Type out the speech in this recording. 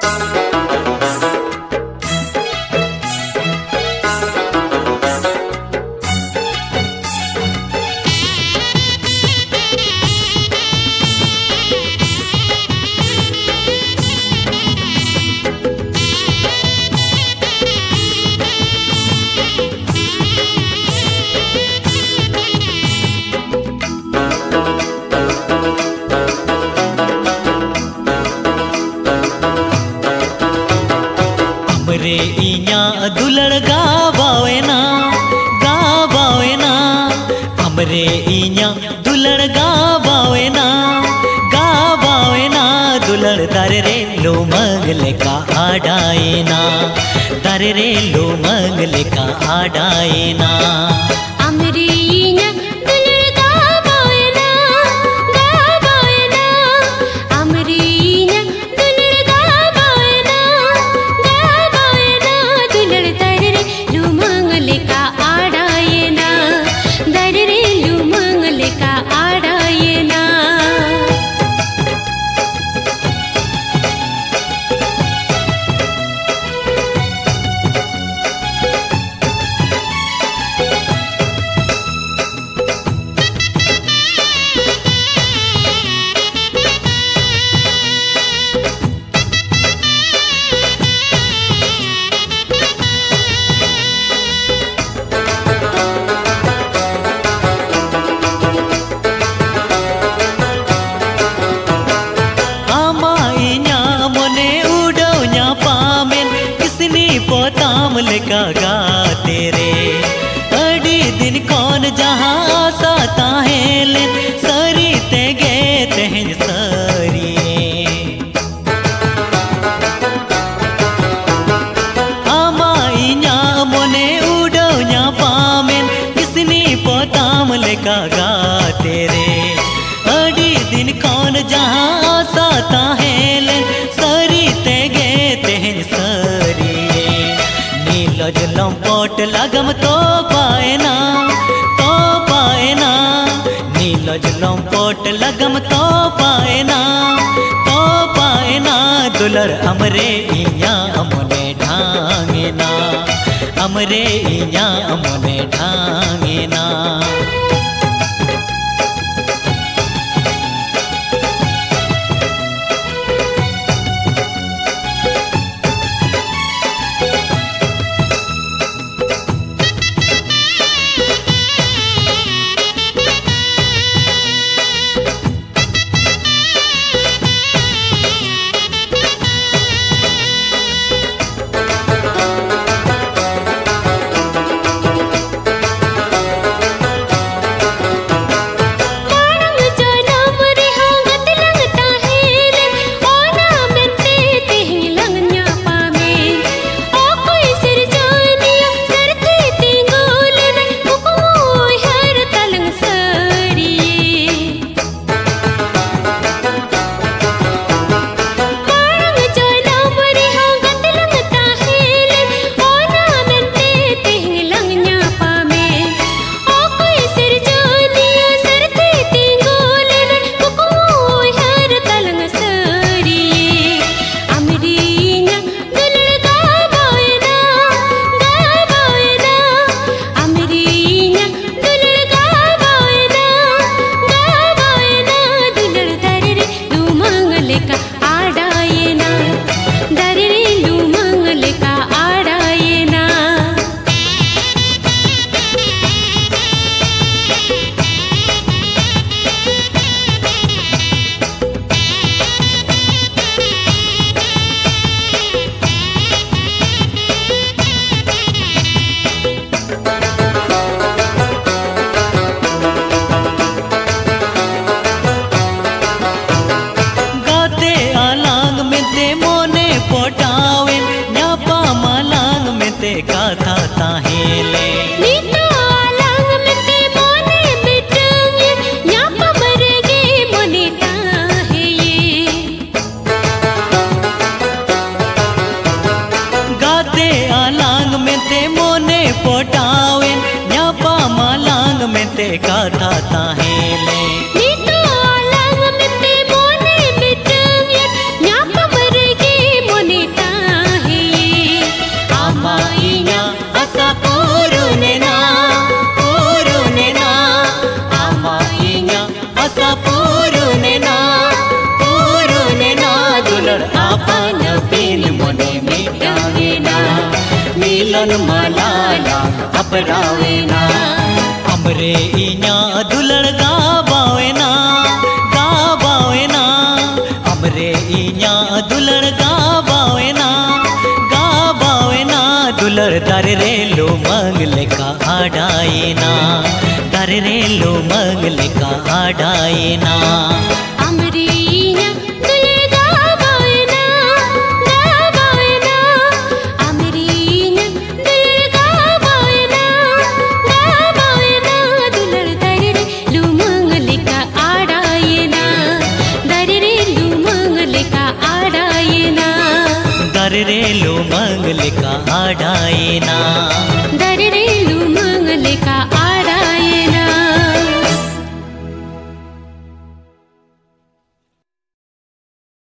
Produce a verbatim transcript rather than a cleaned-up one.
हमरे इया दुलड़ गावे ना गावे ना हमरे इया दुलड़ गावे ना गावे ना दुलड़ दर रे लो मंगले का आडाए ना दर रे लो मंगले का आडाए ना हमरे इया दुलड़ गावे ना गावे ना हमरे इया दुलड़ गावे ना गावे ना दुलड़ दर रे लो मंगले का आडाए ना दर रे लो मंगले का आडाए ना। पोताम लेका गाते रे अड़ी दिन कौन जहाँ आसा ताहेल सरी ते गे तेहन सरी आमाई न्या मोने उड़ो न्या पामेन किसनी पोताम लेका गाते रे अड़ी दिन कौन जहाँ आसा ताहेल सरी ते गे तेहन सरी नीलज लंपोट लगम तो पाए ना तो पाए ना नीलज लंपोट लगम तो पाए ना तो पाए ना दुलर हमरे इया अमने ढांगे ना हमरे इया अमने ढांगे ना। गाथा ताहेले नीतो आलंग में ते मोने बिटंगे या पमरगे मोने ताहे गाते आलंग में ते मोने पोटावे या पामालंग में ते गाथा ताहेले नीतो आलंग में ते मोने बिटंगे या पमरगे मोने दुलड़ आपन बिन मोने मिटावेना मिलन मलाला अपरावेना हमरे इया दुलड़ गावावेना गावावेना हमरे इया दुलड़ गावावेना गावावेना दुलड़ दर रेलो मंगले का आडायना दर रेलो मंगले का आडायना अमरीना दुलड़ गावावेना गावावेना अमरीना दुलड़ गावावेना गावावेना दुलड़ दर रेलो मंगले का आडायना दर रेलो मंगले का आडायना दर रेलो मंगले का आडायना।